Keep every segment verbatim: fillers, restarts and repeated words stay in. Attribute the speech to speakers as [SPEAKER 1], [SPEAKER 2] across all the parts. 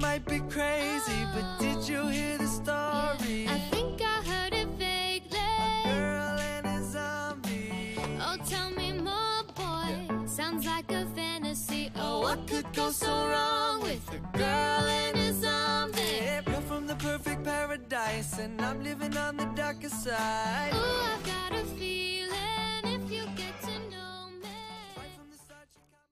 [SPEAKER 1] might be crazy, but did you hear the story?
[SPEAKER 2] I think I heard it vaguely.
[SPEAKER 1] A girl and a zombie.
[SPEAKER 2] Oh, tell me more, boy.
[SPEAKER 1] Yeah.
[SPEAKER 2] Sounds like a fantasy. Oh,
[SPEAKER 1] What could go so wrong with a girl and a zombie? You're from the perfect paradise, and I'm living on the darker side.
[SPEAKER 2] Ooh, I've got a feeling if you get to know me.
[SPEAKER 1] Right from the start, you got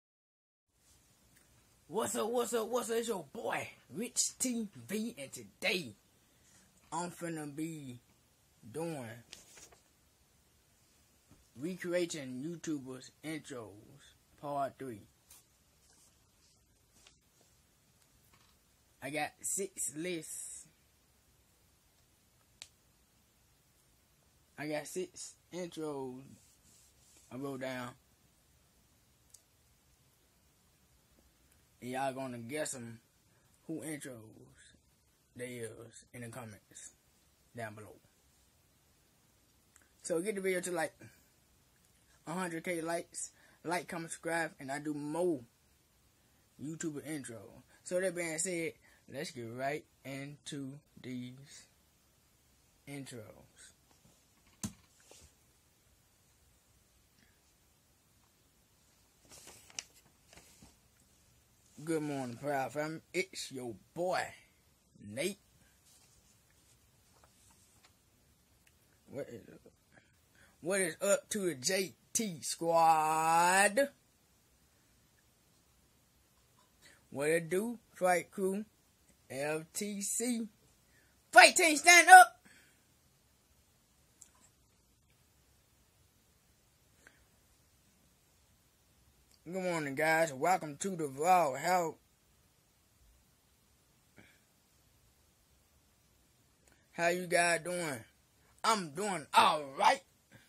[SPEAKER 3] What's up, what's up, what's up? It's your boy, Rich T V, and today I'm finna be doing recreating YouTubers intros, part three. I got six lists. I got six intros I wrote down. And y'all gonna guess them who intros they is in the comments down below. So get the video to like one hundred K likes, like, comment, subscribe, and I do more YouTuber intro. So that being said, let's get right into these intros. Good morning, Proud Family. It's your boy, Nate. What is, what is up to the J T squad? What it do? Fight crew, L T C. Fight team, stand up! Good morning, guys. Welcome to the vlog. How How you guys doing? I'm doing all right.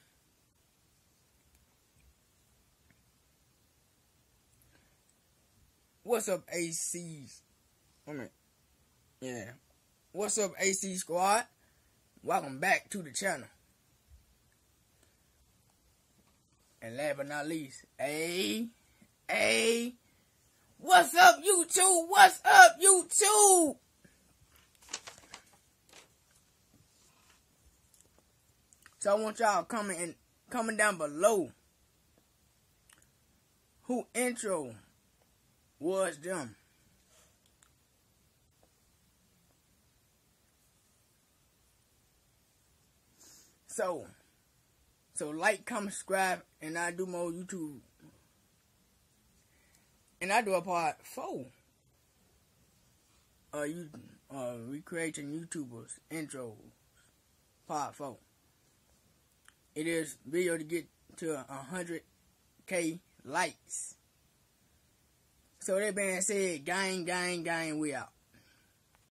[SPEAKER 3] What's up, A Cs? Wait a minute. Yeah. What's up, A C squad? Welcome back to the channel. And last but not least, A. Hey, what's up, YouTube? What's up, YouTube? So I want y'all comment and comment down below who intro was them. So, so like, comment, subscribe, and I do more YouTube. And I do a part four. Uh, you, uh, recreating YouTubers intros. Part four. It is video to get to one hundred K likes. So that being said, gang, gang, gang, we out.